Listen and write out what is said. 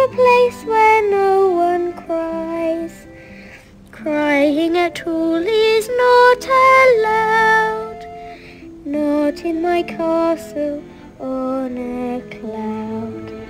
place where no one cries. Crying at all is not allowed, not in my castle on a cloud.